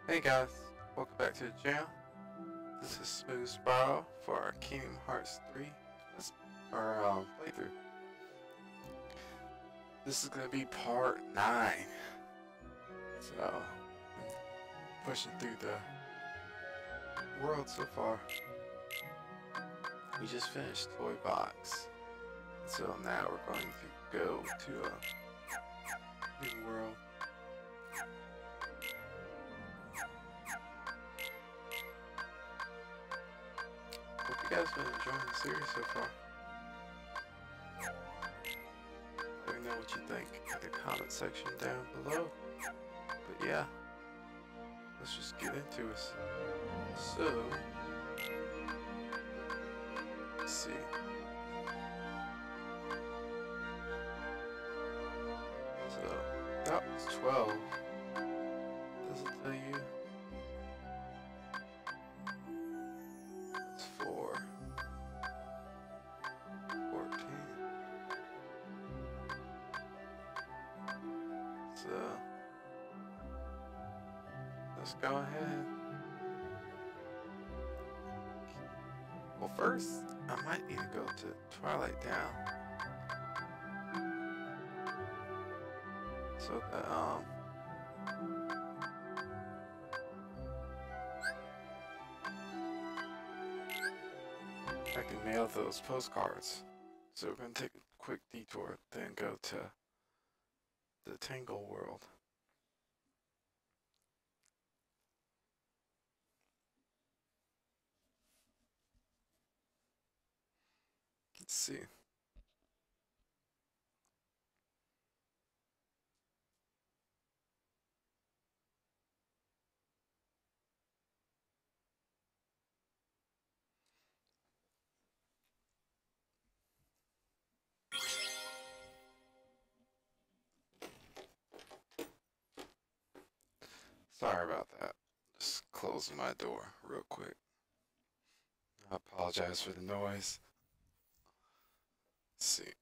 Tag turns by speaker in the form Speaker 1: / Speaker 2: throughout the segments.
Speaker 1: Hey guys, welcome back to the channel. This is Smooth Spiral for our Kingdom Hearts 3 playthrough. This is going to be part 9. So, pushing through the world so far. We just finished Toy Box. So now we're going to go to a new world. Hope you guys have been enjoying the series so far. Let me know what you think in the comment section down below. But yeah, let's just get into it. So, let's see. So, that was 12. Doesn't tell you. That's 4. 14. So, let's go ahead. Well, first, I might need to go to Twilight Town. So that, I can mail those postcards. So we're going to take a quick detour, then go to the Tangle World. Let's see. Sorry about that. Just closing my door real quick. I apologize for the noise. Let's see.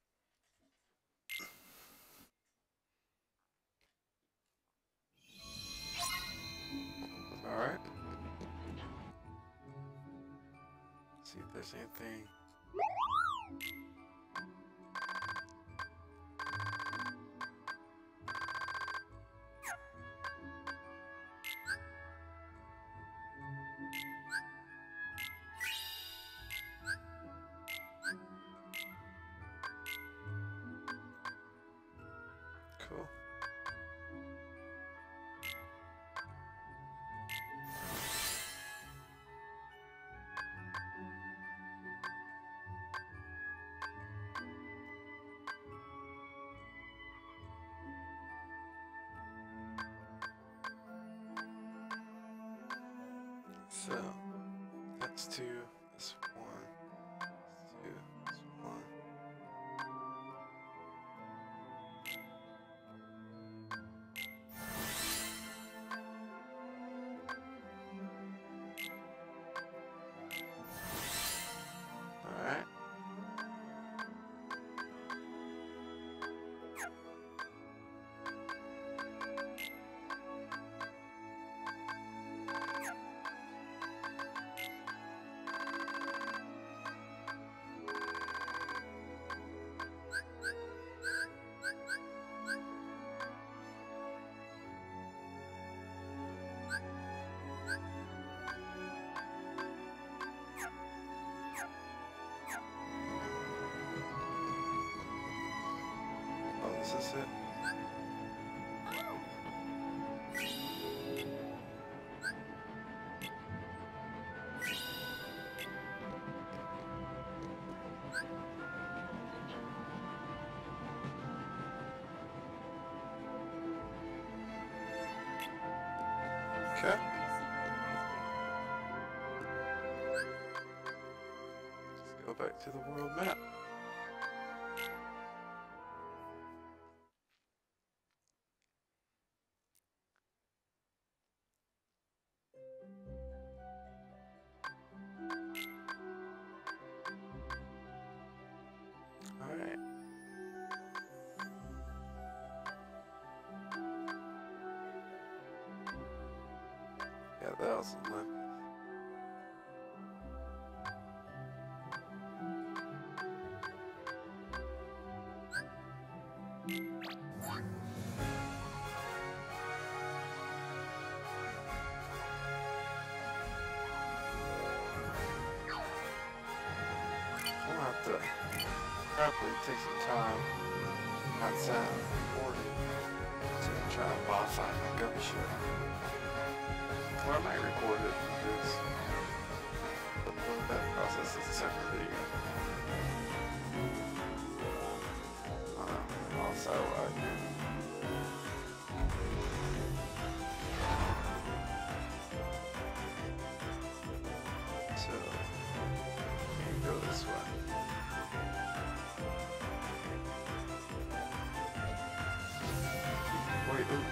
Speaker 1: Alright. See if there's anything. Cool. So, that's 2, that's 1, that's 2, that's 1. Alright. Oh, this is it. Okay. Let's go back to the world map. Alright. 5,000 left. We'll have to probably take some time outside recording to try and modify my gummy ship. Or I might record it because that process is a separate video. Also, so you go this way. Wait, ooh.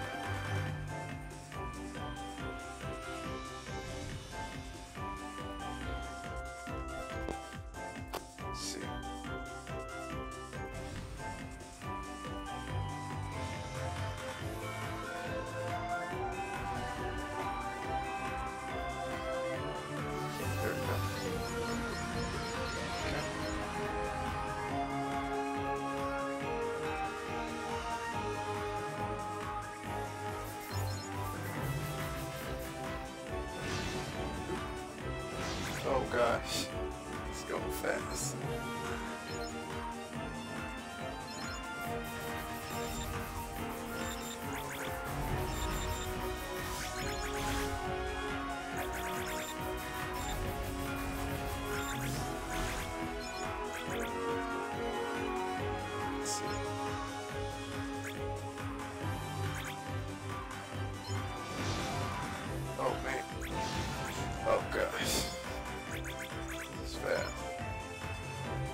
Speaker 1: Let's see. There we go. Okay. Oh gosh, it's going fast. Let's see. Oh man. Oh gosh. This is fast.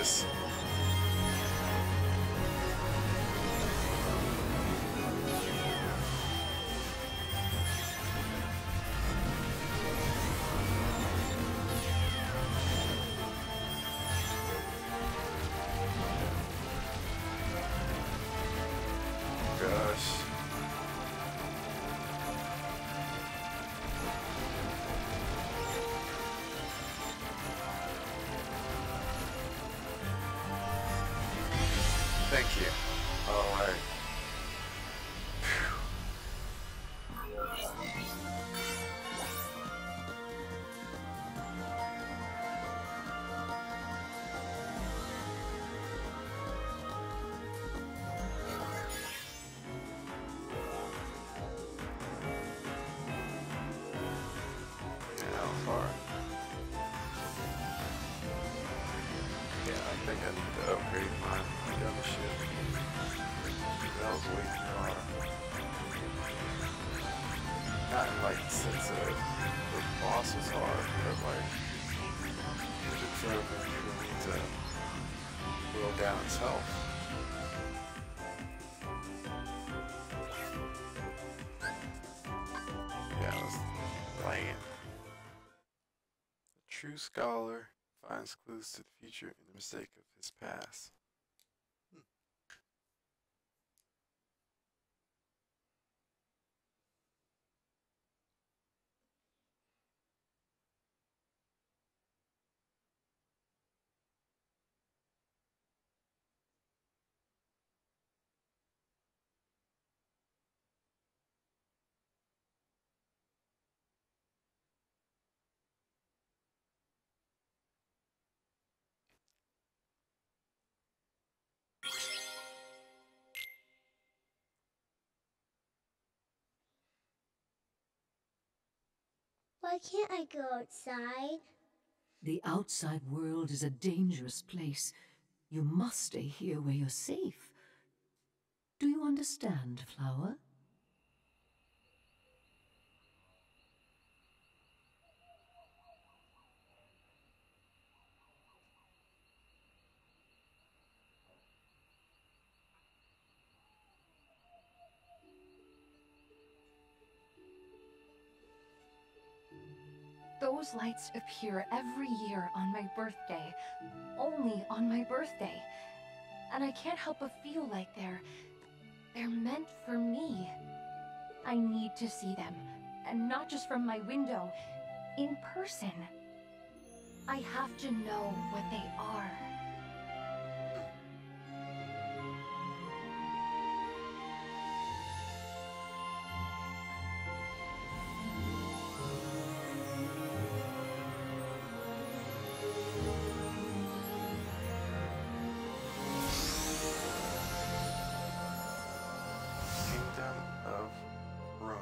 Speaker 1: this. Gosh. Thank you. Alright. How far? Yeah, I think I need to upgrade my gunship. That was way too far. Not in like the sense of the boss was hard, but like the trophy for me to whittle down its health. Yeah, I was playing. The true scholar finds clues to the future in the mistake of his past.
Speaker 2: Why can't I go outside?
Speaker 3: The outside world is a dangerous place. You must stay here where you're safe. Do you understand, Flower?
Speaker 4: Those lights appear every year on my birthday. Only on my birthday. And I can't help but feel like they're meant for me. I need to see them. And not just from my window. In person. I have to know what they are.
Speaker 1: Kingdom of Rona.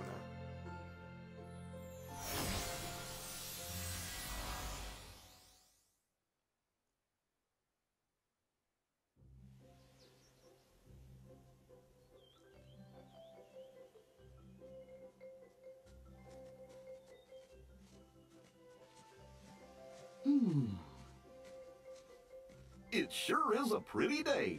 Speaker 5: It sure is a pretty day.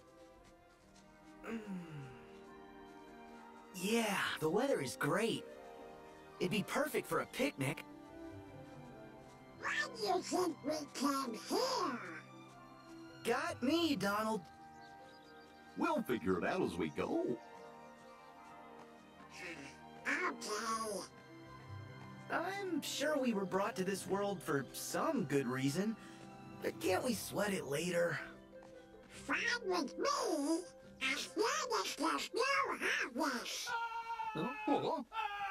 Speaker 6: Yeah, the weather is great. It'd be perfect for a picnic.
Speaker 2: Why do you think we came here?
Speaker 6: Got me, Donald.
Speaker 5: We'll figure it out as we go.
Speaker 2: Okay.
Speaker 6: I'm sure we were brought to this world for some good reason, but can't we sweat it later?
Speaker 2: Fine with me, as long as there's no Heartless.
Speaker 5: Oh.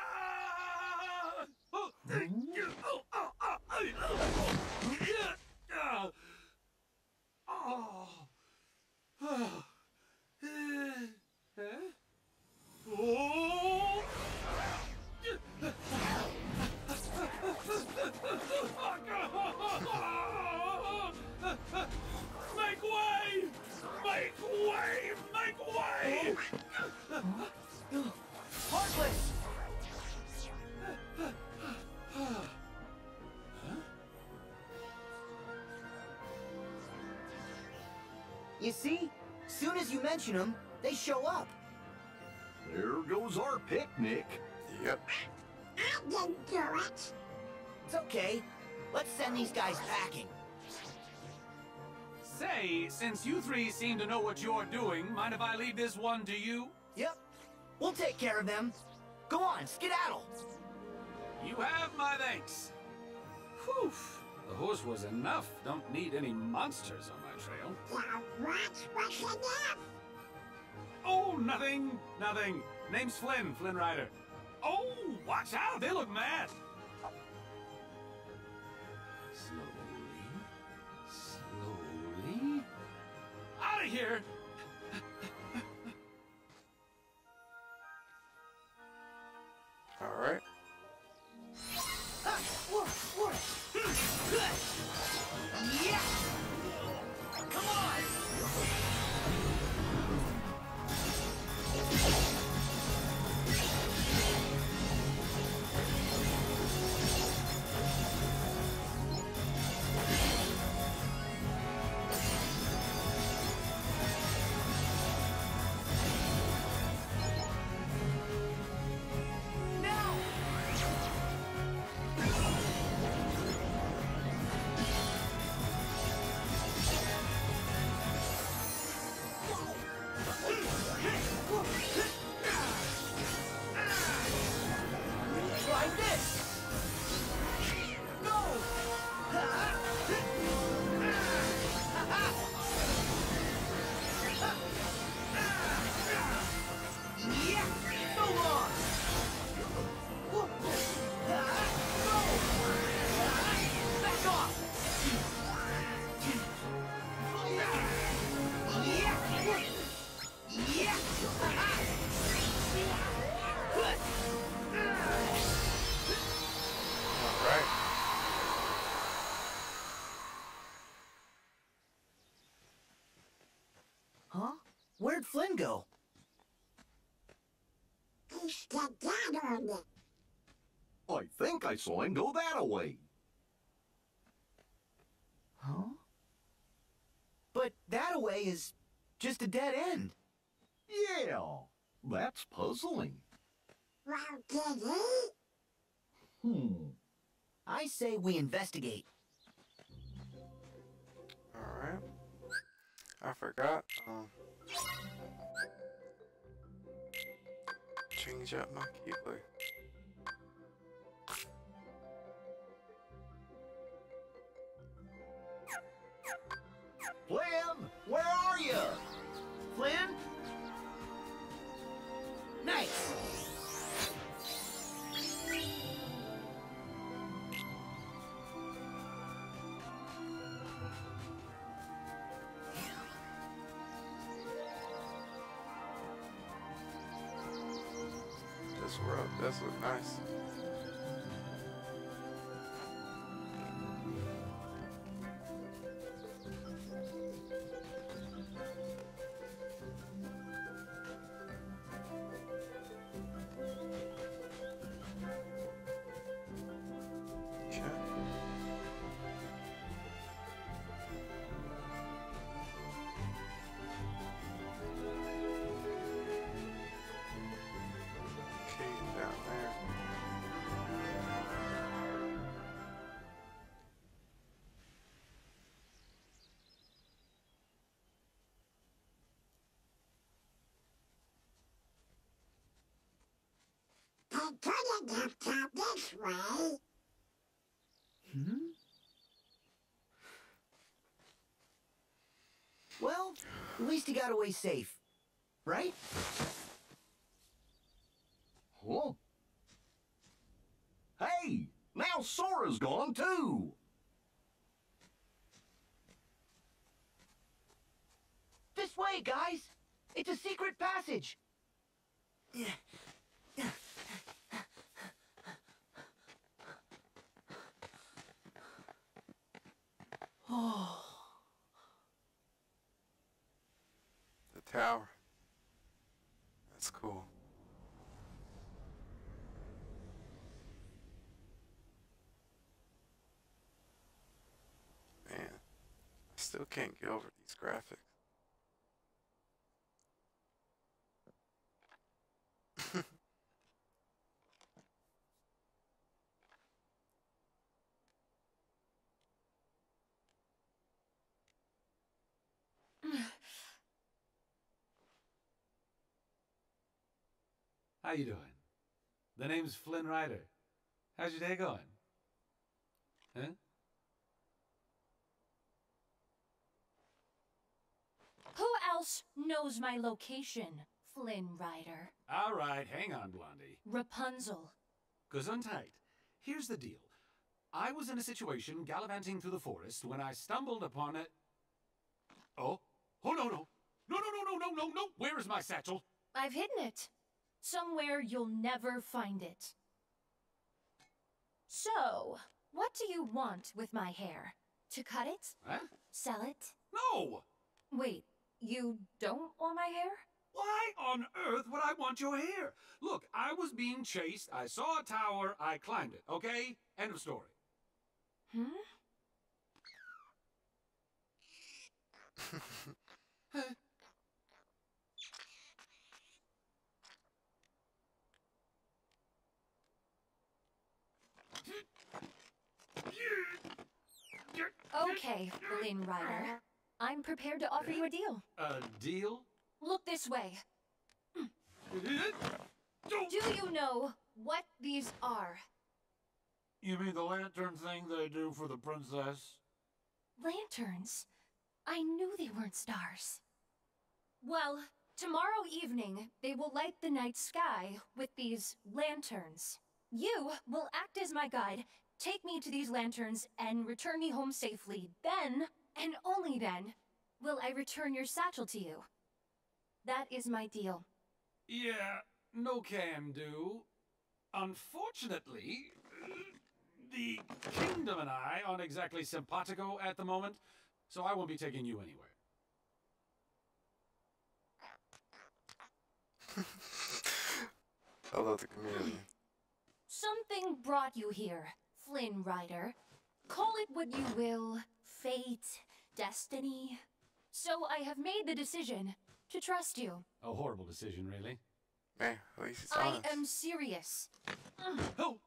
Speaker 7: Make way! Make way! Make way!
Speaker 6: Heartless! You see? Soon as you mention them, they show up.
Speaker 5: There goes our picnic.
Speaker 1: Yep.
Speaker 2: I didn't do it.
Speaker 6: It's okay. Let's send these guys packing.
Speaker 7: Say, since you three seem to know what you're doing, mind if I leave this one to you?
Speaker 6: Yep. We'll take care of them. Go on, skedaddle.
Speaker 7: You have my thanks. Whew. The horse was enough. Don't need any monsters on my trail.
Speaker 2: Now what's enough?
Speaker 7: Oh, nothing. Nothing. Name's Flynn, Flynn Rider. Oh, watch out. They look mad. Slowly. Out of here.
Speaker 1: All right.
Speaker 6: Yeah! Come on! Try this! Go! Yeah! So long! Go! Back off! Yeah! Yeah!
Speaker 1: All right.
Speaker 6: Huh? Where'd Flynn go?
Speaker 2: He skedaddled.
Speaker 5: I think I saw him go that-a-way.
Speaker 6: Huh? But that-a-way is just a dead end.
Speaker 5: Yeah, that's puzzling.
Speaker 2: Well, did he?
Speaker 6: I say we investigate.
Speaker 1: All right. I forgot. Change up my keyboard.
Speaker 5: Flynn, where are you?
Speaker 6: Flynn? Nice!
Speaker 1: This world does look nice. Okay. Cave down there.
Speaker 2: They couldn't have come this way.
Speaker 6: Well, at least he got away safe. Right?
Speaker 5: Huh? Hey, now Sora's gone too.
Speaker 6: This way, guys! It's a secret passage! Oh.
Speaker 1: The tower. That's cool. Man, I still can't get over these graphics.
Speaker 7: How you doing? The name's Flynn Rider. How's your day going? Huh?
Speaker 4: Who else knows my location, Flynn Rider?
Speaker 7: All right, hang on, Blondie.
Speaker 4: Rapunzel.
Speaker 7: Gesundheit. Here's the deal. I was in a situation gallivanting through the forest when I stumbled upon a... Oh? Oh, no, no. No, no, no, no, no, no, no. Where is my satchel?
Speaker 4: I've hidden it. Somewhere you'll never find it. So, what do you want with my hair? To cut it?
Speaker 7: Huh?
Speaker 4: Sell it?
Speaker 7: No!
Speaker 4: Wait, you don't want my hair?
Speaker 7: Why on earth would I want your hair? Look, I was being chased, I saw a tower, I climbed it, okay? End of story.
Speaker 4: Hmm? Okay, Flynn Rider. I'm prepared to offer you a deal.
Speaker 7: A deal?
Speaker 4: Look this way. Do you know what these are?
Speaker 7: You mean the lantern thing they do for the princess?
Speaker 4: Lanterns. I knew they weren't stars. Well, tomorrow evening, they will light the night sky with these lanterns. You will act as my guide, take me to these lanterns, and return me home safely. Then, and only then, will I return your satchel to you. That is my deal.
Speaker 7: Yeah, no can do. Unfortunately, the kingdom and I aren't exactly simpatico at the moment, so I won't be taking you anywhere.
Speaker 1: I love the community.
Speaker 4: Something brought you here, Flynn Rider. Call it what you will, fate, destiny. So I have made the decision to trust you.
Speaker 7: A horrible decision, really.
Speaker 1: Man, at least it's
Speaker 4: I
Speaker 1: honest.
Speaker 4: am serious.
Speaker 7: Oh!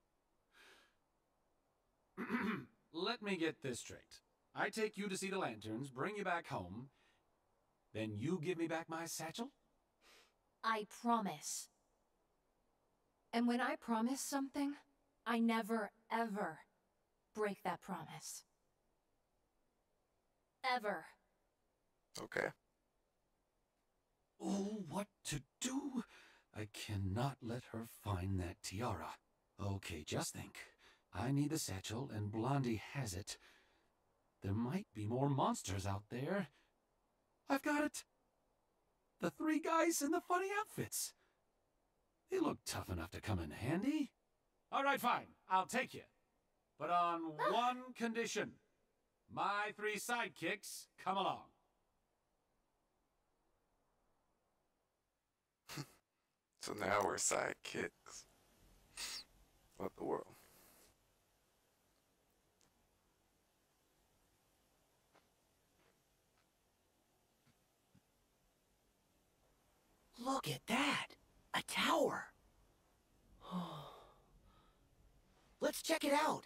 Speaker 7: Let me get this straight. I take you to see the lanterns, bring you back home, then you give me back my satchel?
Speaker 4: I promise. And when I promise something, I never, ever break that promise. Ever.
Speaker 1: Okay.
Speaker 7: Oh, what to do? I cannot let her find that tiara. Okay, just think. I need the satchel, and Blondie has it. There might be more monsters out there. I've got it! The three guys in the funny outfits. They look tough enough to come in handy. All right, fine. I'll take you. But on one condition. My three sidekicks come along.
Speaker 1: So now we're sidekicks. What the world?
Speaker 6: Look at that! A tower! Let's check it out!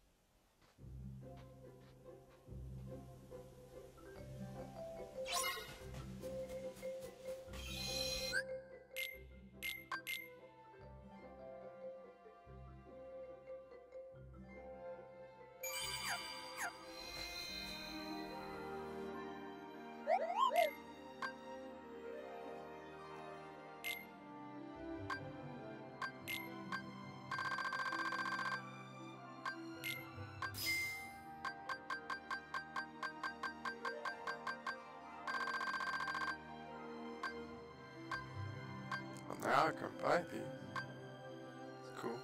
Speaker 1: Well, now I can buy these. It's cool.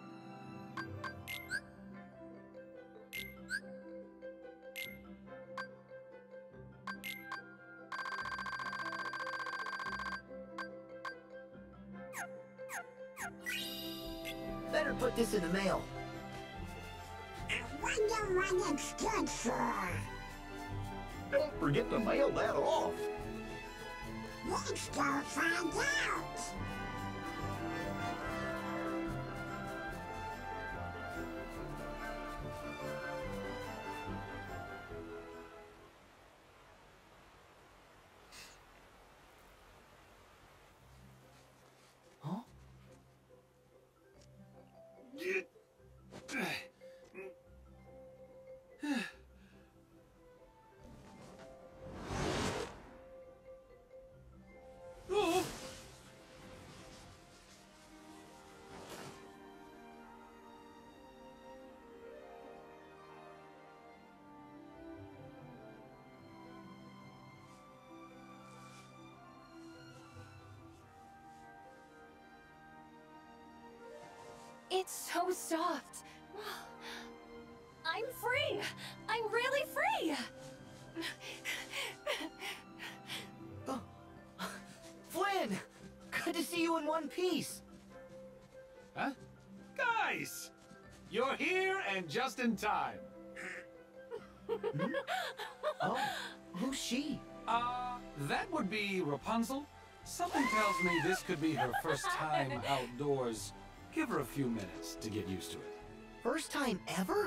Speaker 6: Better put this in the mail.
Speaker 2: I wonder what it's good for.
Speaker 5: Don't forget to mail that off.
Speaker 2: Let's go find out.
Speaker 6: Huh?
Speaker 4: It's so soft. I'm free! I'm really free!
Speaker 6: Oh. Flynn! Good to see you in one piece.
Speaker 7: Huh? Guys! You're here and just in time.
Speaker 6: Oh, who's she?
Speaker 7: That would be Rapunzel. Something tells me this could be her first time outdoors. Give her a few minutes to get used to it.
Speaker 6: First time ever?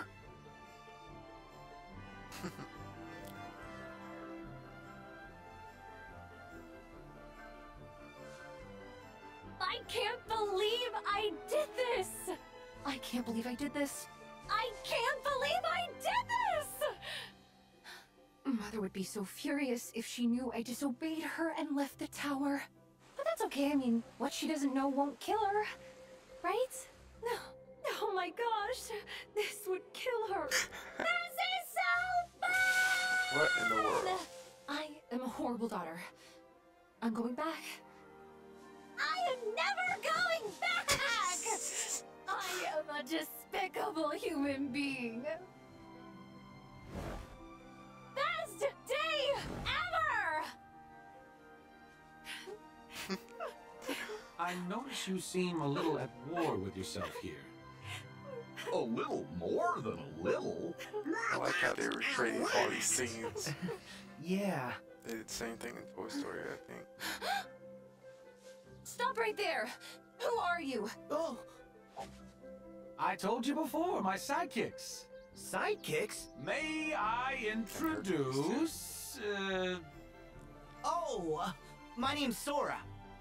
Speaker 4: I can't believe I did this! I can't believe I did this. I can't believe I did this! Mother would be so furious if she knew I disobeyed her and left the tower. But that's okay, I mean, what she doesn't know won't kill her. Right? Oh my gosh, this would kill her. This is so bad!
Speaker 1: What in the world?
Speaker 4: I am a horrible daughter. I'm going back. I am never going back! I am a despicable human being. Best day ever!
Speaker 7: I notice you seem a little at war with yourself here.
Speaker 5: A little more than a little.
Speaker 1: I like how they were trading all these scenes.
Speaker 6: Yeah.
Speaker 1: They did the same thing in Toy Story, I think.
Speaker 4: Stop right there! Who are you?
Speaker 6: Oh,
Speaker 7: I told you before, my sidekicks.
Speaker 6: sidekicks?
Speaker 7: May I introduce...
Speaker 6: My name's Sora.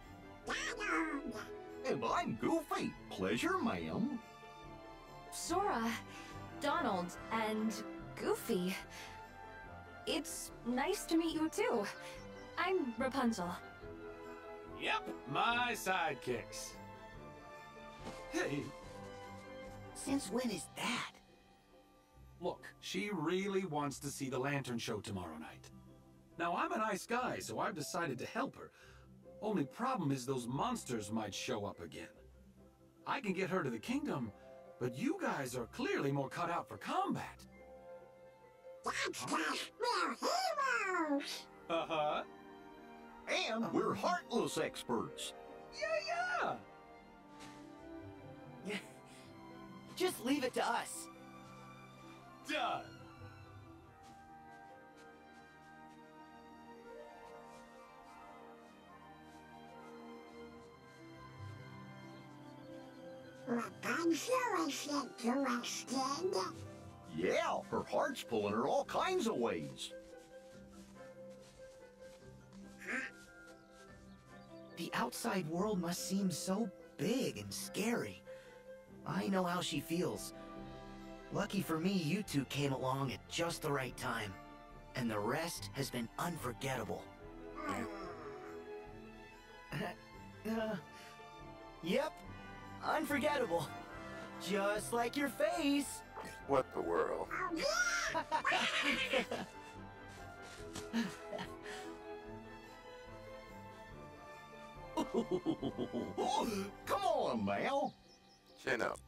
Speaker 5: And I'm Goofy. Pleasure, ma'am.
Speaker 4: Sora, Donald, and Goofy. It's nice to meet you too. I'm Rapunzel.
Speaker 7: Yep, my sidekicks. Hey,
Speaker 6: Since when is that?
Speaker 7: look, she really wants to see the lantern show tomorrow night. Now, I'm a nice guy, so I've decided to help her. Only problem is those monsters might show up again. I can get her to the kingdom, but you guys are clearly more cut out for combat.
Speaker 2: That's because we're heroes.
Speaker 7: Uh-huh.
Speaker 5: And we're Heartless experts.
Speaker 7: Yeah!
Speaker 6: Just leave it to us.
Speaker 7: Done.
Speaker 2: Rapunzel is interested.
Speaker 5: Yeah, her heart's pulling her all kinds of ways.
Speaker 6: The outside world must seem so big and scary. I know how she feels. Lucky for me, you two came along at just the right time. And the rest has been unforgettable. Yep, unforgettable. Just like your face.
Speaker 1: What the world?
Speaker 5: Come on now.
Speaker 1: Chin up.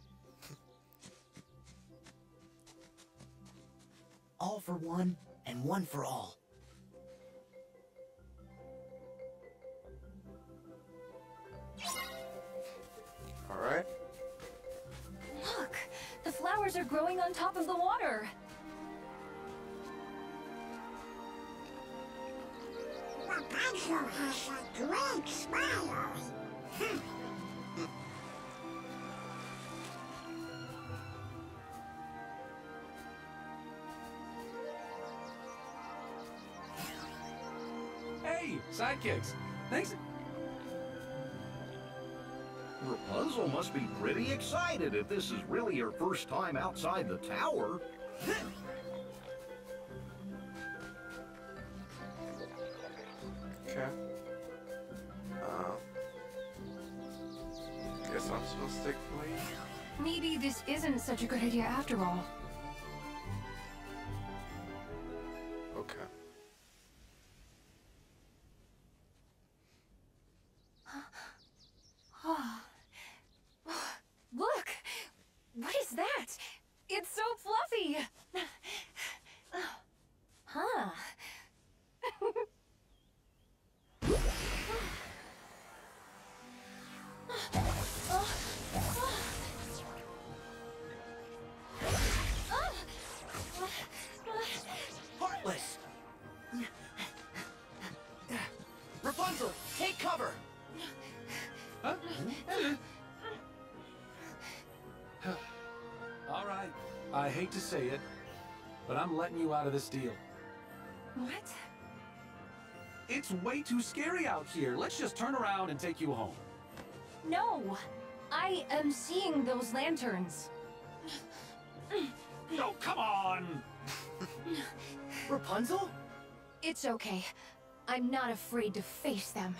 Speaker 6: All for one, and one for all.
Speaker 1: Alright.
Speaker 4: Look, the flowers are growing on top of the water.
Speaker 2: Rapunzel has a great smile.
Speaker 7: Hey, sidekicks. Thanks.
Speaker 5: Rapunzel must be pretty excited if this is really her first time outside the tower.
Speaker 1: Okay. Guess I'm supposed to take the lead.
Speaker 4: Maybe this isn't such a good idea after all.
Speaker 1: Okay.
Speaker 4: Look!
Speaker 7: hate to say it, but I'm letting you out of this deal.
Speaker 4: What?
Speaker 7: It's way too scary out here. Let's just turn around and take you home.
Speaker 4: No! I am seeing those lanterns.
Speaker 7: No, come on!
Speaker 6: Rapunzel?
Speaker 4: It's okay. I'm not afraid to face them.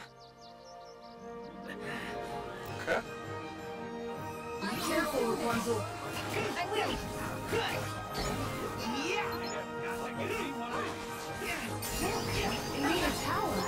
Speaker 1: Okay.
Speaker 4: Be careful, Rapunzel. I will. We need a tower.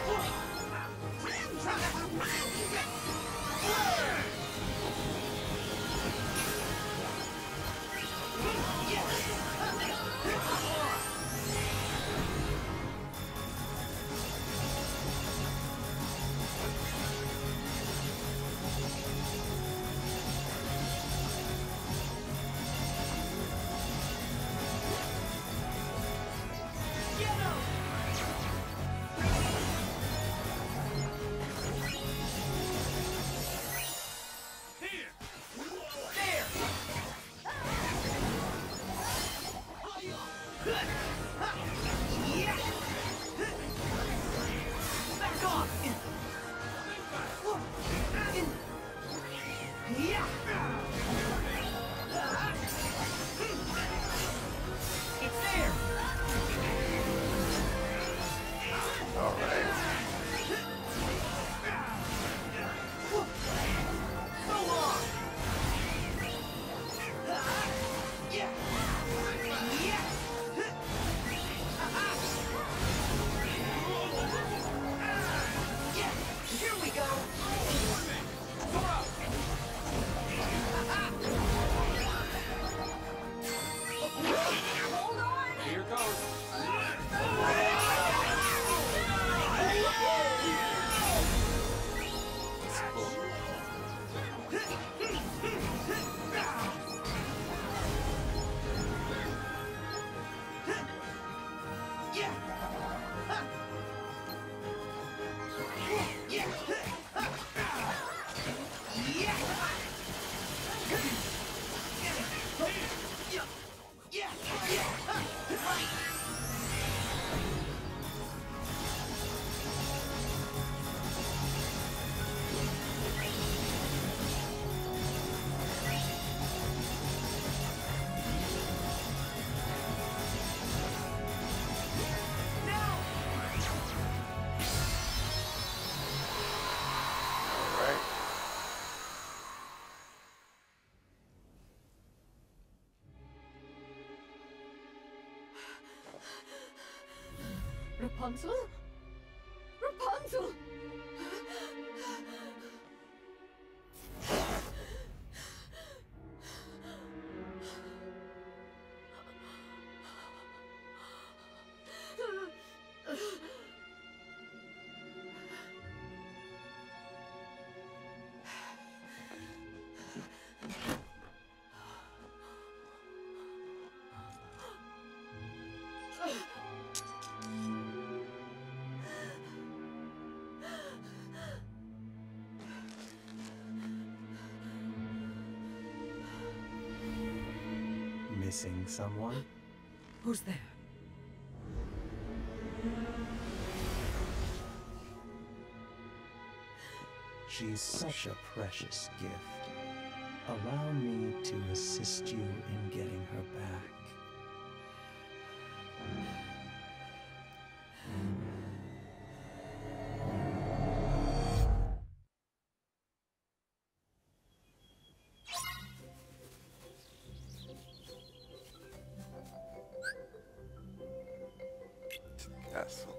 Speaker 3: Rapunzel? Rapunzel!
Speaker 8: Missing someone?
Speaker 3: Who's there?
Speaker 8: She's such a precious gift. Allow me to assist you in getting her back.
Speaker 1: Castle.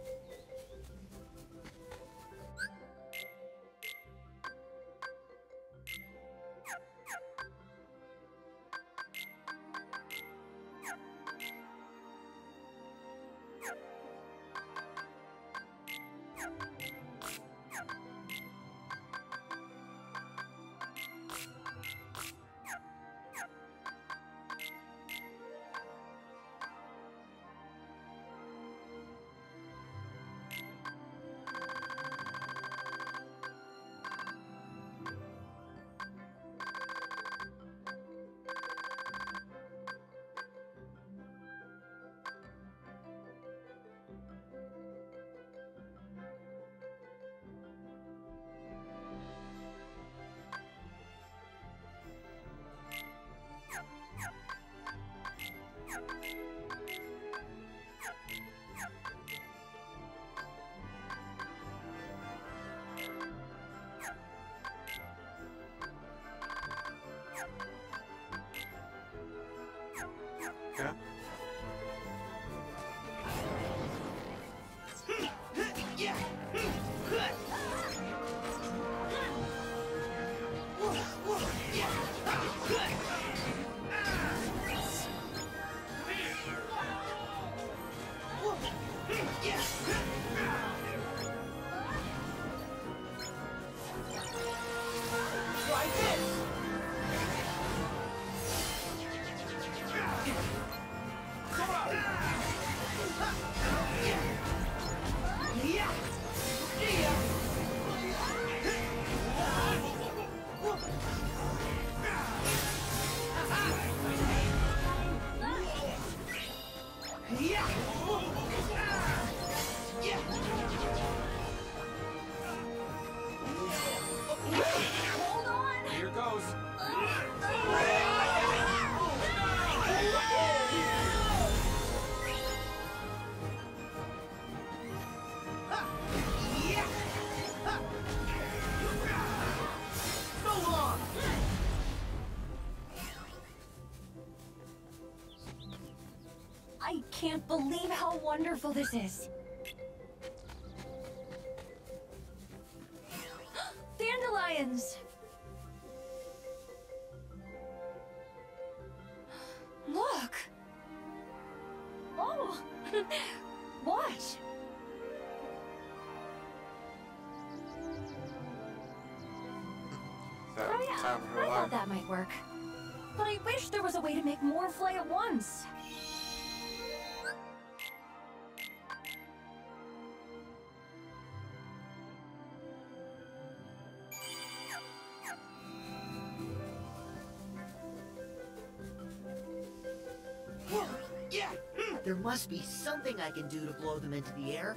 Speaker 4: Hold on!
Speaker 7: Here goes.
Speaker 6: So long!
Speaker 4: I can't believe how wonderful this is. Dandelions! Look! Oh! Watch!
Speaker 1: That
Speaker 4: Oh yeah,
Speaker 1: time of her
Speaker 4: I thought
Speaker 1: life.
Speaker 4: that might work. But I wish there was a way to make more fly at once.
Speaker 6: Yeah! There must be something I can do to blow them into the air.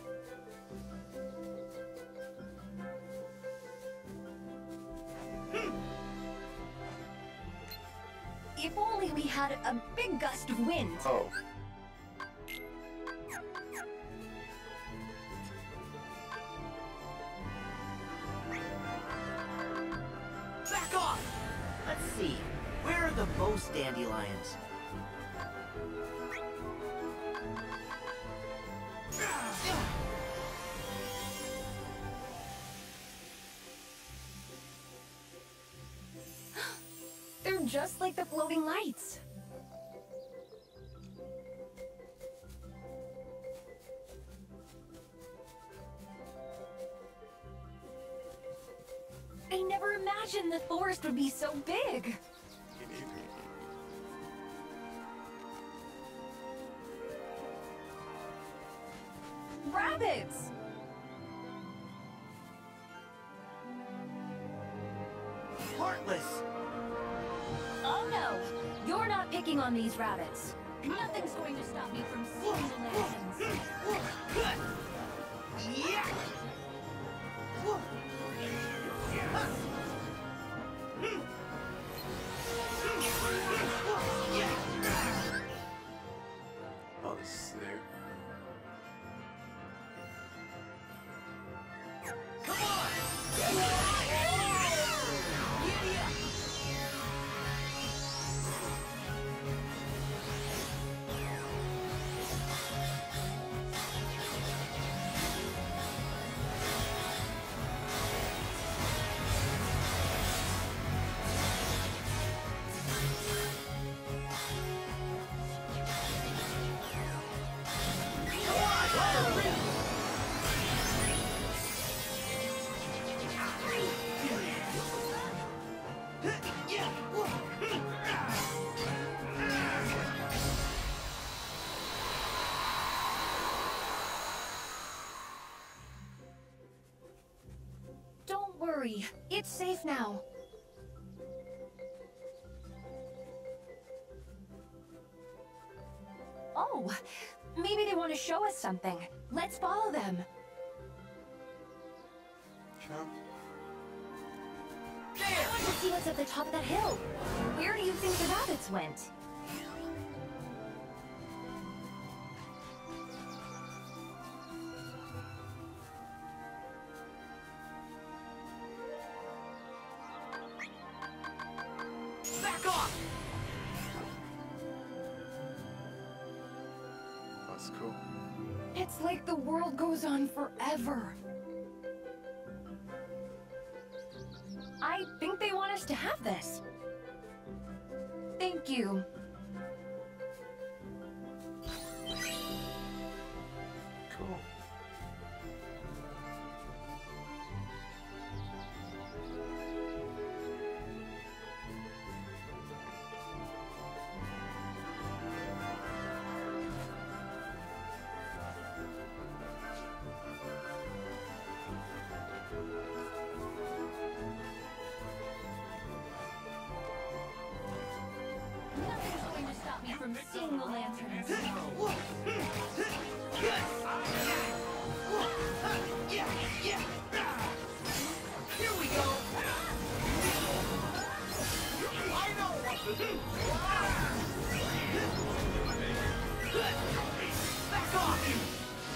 Speaker 4: If only we had a big gust of wind.
Speaker 1: Oh.
Speaker 6: Back off! Let's see. Where are the most dandelions?
Speaker 4: They're just like the floating lights. I never imagined the forest would be so big.
Speaker 1: Me neither.
Speaker 4: Rabbits!
Speaker 6: Heartless!
Speaker 4: Oh no! You're not picking on these rabbits. Nothing's going to stop me from seeing the lanterns.
Speaker 6: Yeah!
Speaker 1: Oh, this is there.
Speaker 6: Come on! Giddy up!
Speaker 4: Don't worry, it's safe now. Oh, maybe they want to show us something. Let's follow them.
Speaker 1: Come.
Speaker 4: I want to see what's at the top of that hill. Where do you think the rabbits went?
Speaker 6: Back off!
Speaker 1: That's cool.
Speaker 4: It's like the world goes on forever. I think they want us to have this. Thank you.
Speaker 1: Cool.
Speaker 4: Nothing's going to stop me from seeing the lanterns.
Speaker 6: Here we go! I know what to do! Back off, you!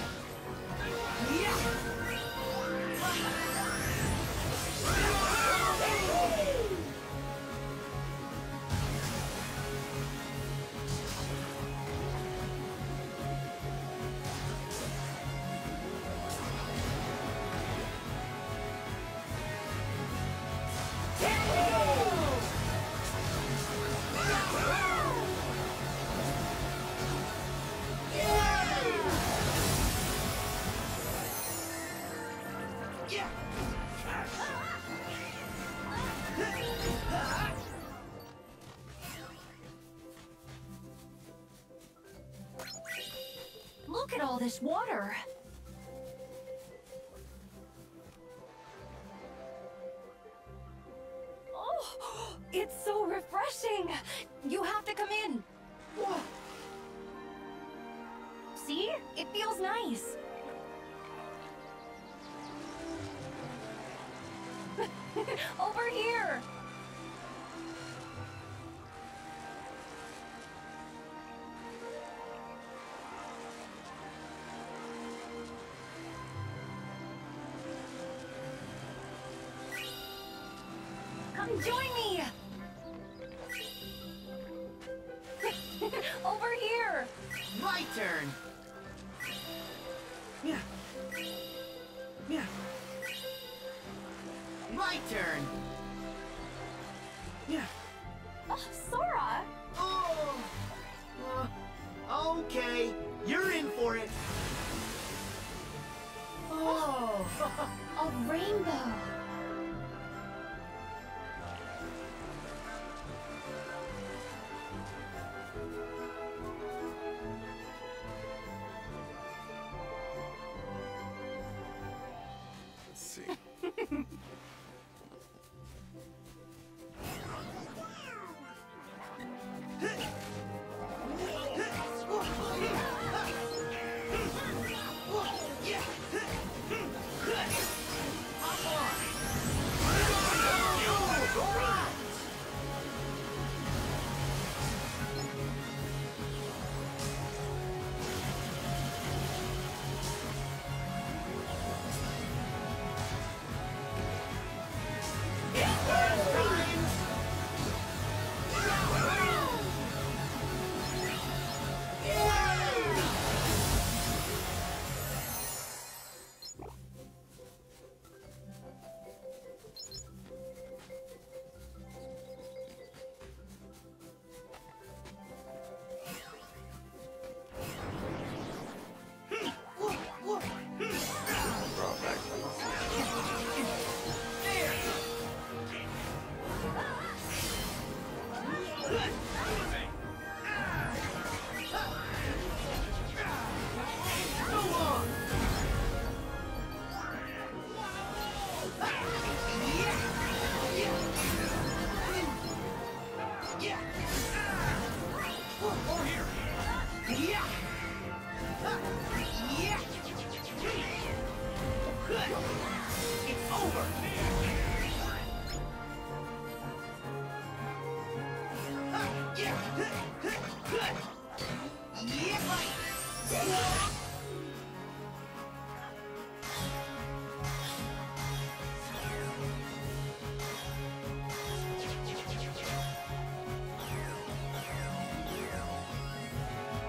Speaker 4: Look at all this water. Oh, it's so refreshing. You have to come in. See? It feels nice. Over here. Come join me! Over here!
Speaker 6: My turn! Yeah. Yeah. My turn! Yeah.
Speaker 4: Oh, Sora!
Speaker 6: Oh! Okay, you're in for it! Oh!
Speaker 4: A rainbow!
Speaker 1: Let's see. Brought back from the
Speaker 6: It's over!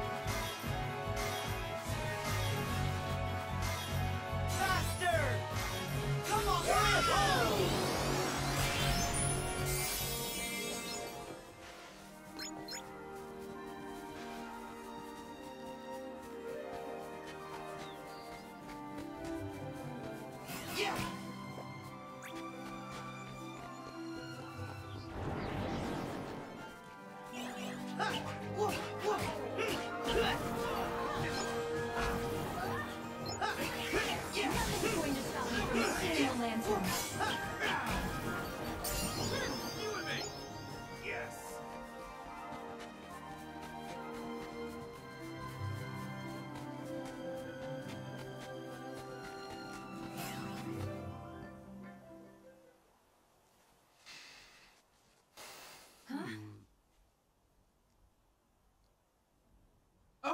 Speaker 6: Faster!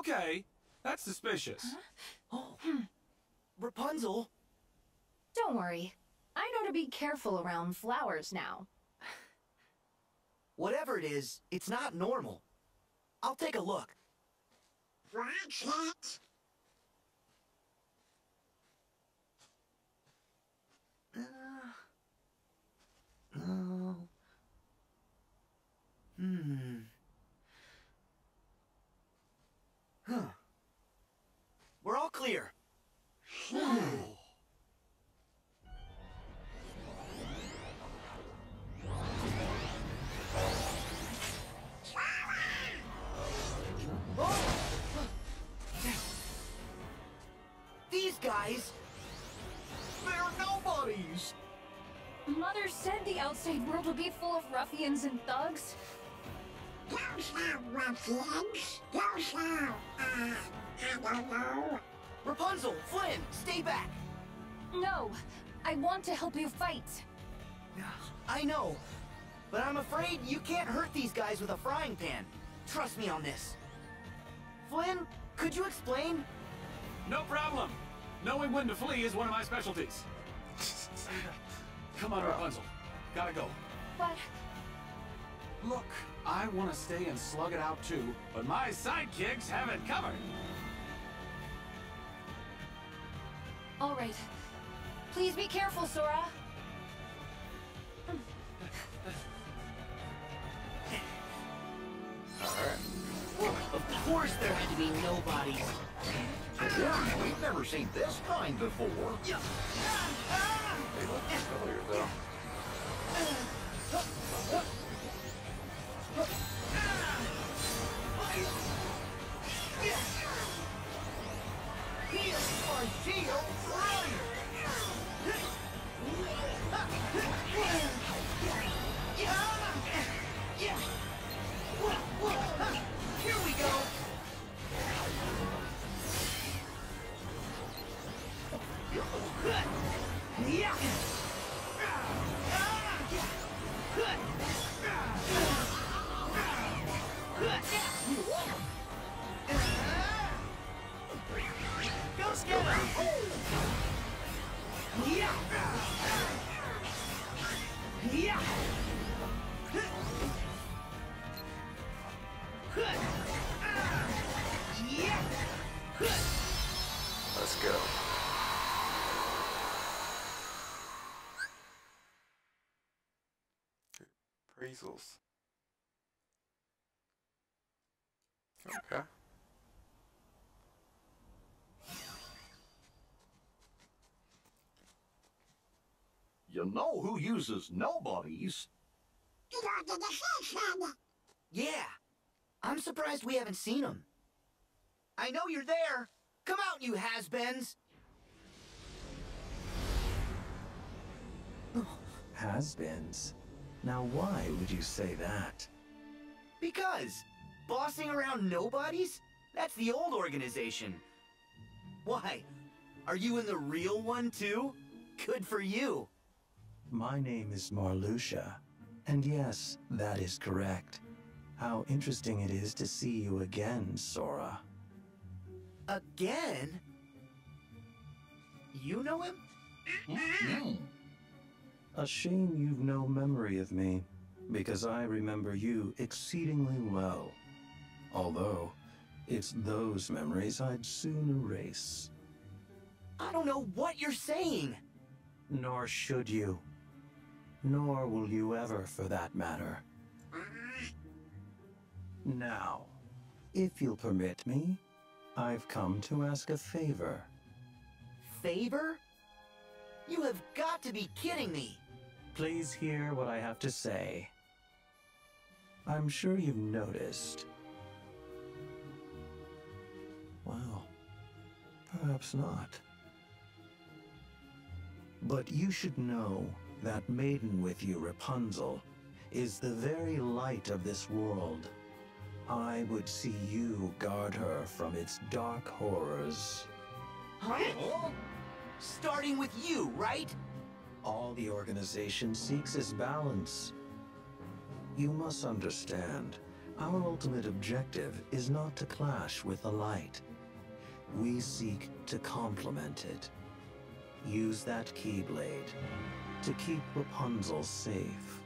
Speaker 7: Okay, that's suspicious.
Speaker 6: Oh, Rapunzel.
Speaker 4: Don't worry. I know to be careful around flowers now.
Speaker 6: Whatever it is, it's not normal. I'll take a look.
Speaker 2: Watch it.
Speaker 6: Oh. Huh. We're all clear. These guys,
Speaker 5: They're nobodies!
Speaker 4: Mother said the outside world would be full of ruffians and thugs.
Speaker 2: Those are ruffians. Those are, I don't know.
Speaker 6: Rapunzel, Flynn, stay back.
Speaker 4: No, I want to help you fight.
Speaker 6: I know, but I'm afraid you can't hurt these guys with a frying pan. Trust me on this. Flynn, could you explain?
Speaker 7: No problem. Knowing when to flee is one of my specialties. Come on, Rapunzel. Gotta go.
Speaker 4: But
Speaker 7: Look, I want to stay and slug it out too, but my sidekicks have it covered.
Speaker 4: all right. Please be careful, Sora.
Speaker 6: Of course there had to be nobodies.
Speaker 5: Yeah, we've never seen this kind before.
Speaker 1: They look familiar though.
Speaker 6: Here we go. Go Skipper!
Speaker 1: Let's go. Appraisals. Okay.
Speaker 5: You know who uses nobodies?
Speaker 2: Get on to the station.
Speaker 6: Yeah. I'm surprised we haven't seen him. I know you're there. Come out, you has-beens.
Speaker 8: Has-beens? Now why would you say that?
Speaker 6: Because bossing around nobodies? That's the old organization. Why? Are you in the real one too? Good for you.
Speaker 8: My name is Marluxia, and yes, that is correct. How interesting it is to see you again, Sora.
Speaker 6: Again? You know him?
Speaker 8: A shame you've no memory of me, because I remember you exceedingly well. Although, it's those memories I'd soon erase.
Speaker 6: I don't know what you're saying.
Speaker 8: Nor should you. Nor will you ever, for that matter. Now, if you'll permit me, I've come to ask a favor.
Speaker 6: Favor? You have got to be kidding me.
Speaker 8: Please hear what I have to say. I'm sure you've noticed. Well, perhaps not. But you should know that maiden with you, Rapunzel, is the very light of this world. I would see you guard her from its dark horrors.
Speaker 6: Huh? Starting with you, right?
Speaker 8: All the organization seeks is balance. You must understand Our ultimate objective is not to clash with the light. We seek to complement it. Use that Keyblade to keep Rapunzel safe.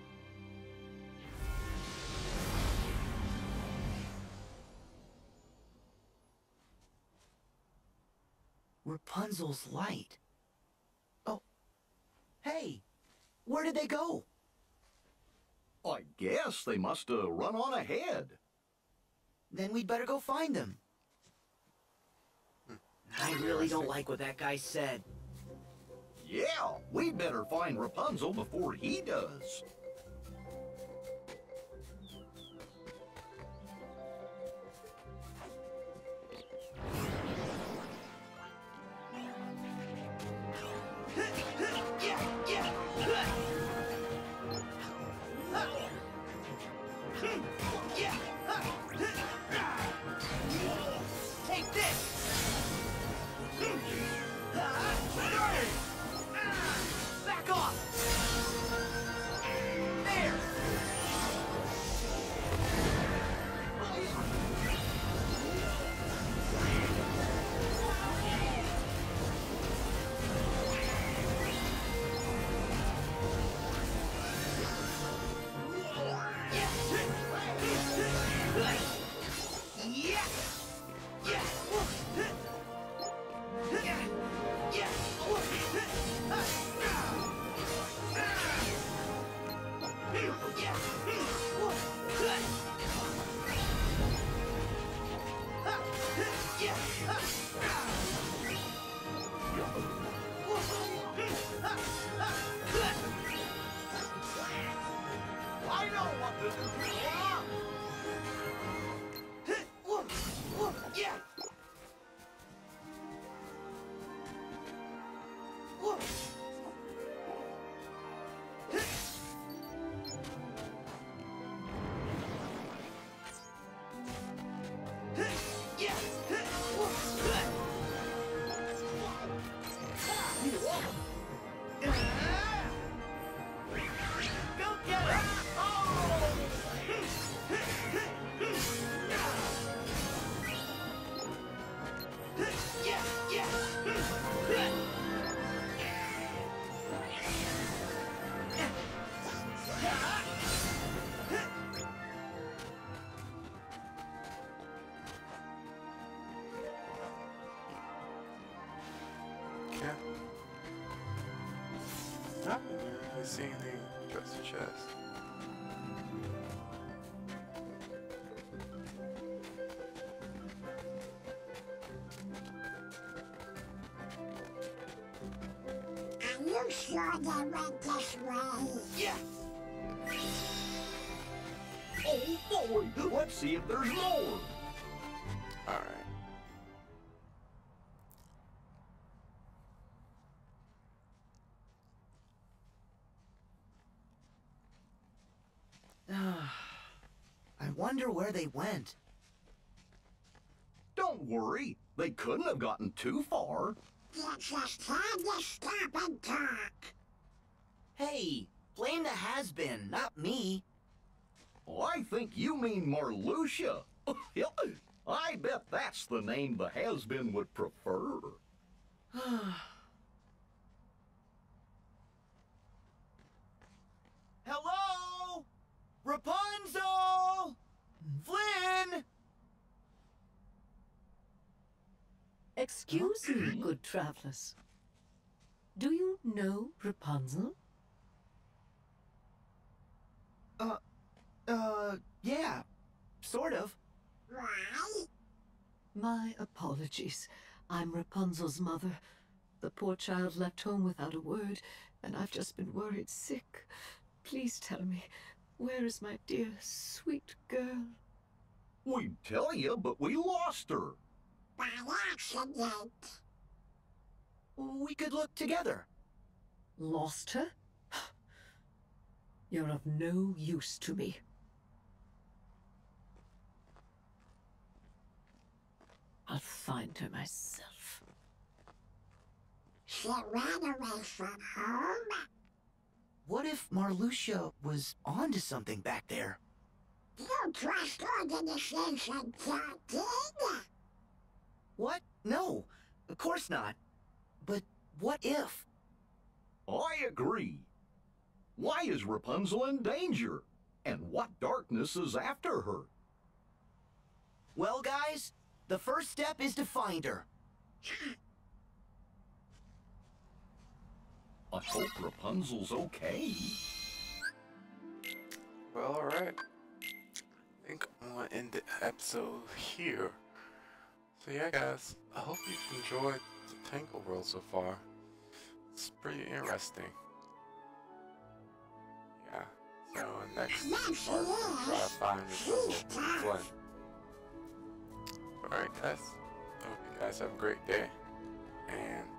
Speaker 6: Rapunzel's light. Oh. Hey! Where did they go?
Speaker 5: I guess they must have run on ahead.
Speaker 6: Then we'd better go find them. I really don't like what that guy said.
Speaker 5: Yeah, we'd better find Rapunzel before he does.
Speaker 6: Take this! Back off! There! I know what to do. Go get him! Oh!
Speaker 1: Okay. Not really seeing anything but the chest.
Speaker 2: Are you sure they went this way?
Speaker 5: Yeah. Oh boy, let's see if there's more.
Speaker 1: Alright.
Speaker 6: I wonder where they went.
Speaker 5: Don't worry, they couldn't have gotten too far.
Speaker 2: You just had to stop and talk.
Speaker 6: Hey, blame the has-been, not me.
Speaker 5: I think you mean Marluxia. I bet that's the name the has-been would prefer.
Speaker 6: Hello? Rapunzel! Flynn!
Speaker 3: Excuse me, good travelers. Do you know Rapunzel?
Speaker 6: Yeah, sort of.
Speaker 2: Why?
Speaker 3: My apologies. I'm Rapunzel's mother. The poor child left home without a word, and I've just been worried sick. Please tell me, where is my dear, sweet girl?
Speaker 5: We'd tell you, but we lost her.
Speaker 2: By accident.
Speaker 6: We could look together.
Speaker 3: Lost her? You're of no use to me. I'll find her myself.
Speaker 2: She ran away from home?
Speaker 6: What if Marluxia was onto something back there?
Speaker 2: You trust organizations talking?
Speaker 6: What? No, of course not. But what if?
Speaker 5: I agree. Why is Rapunzel in danger? And what darkness is after her?
Speaker 6: Well, guys, the first step is to find her.
Speaker 5: I hope Rapunzel's okay.
Speaker 1: Well, alright. I think I'm gonna end the episode here. So yeah, guys, I hope you've enjoyed the Tangle World so far. It's pretty interesting. Yeah. So next part, we'll try to find Rapunzel and Flynn. Alright, guys. I hope you guys have a great day. And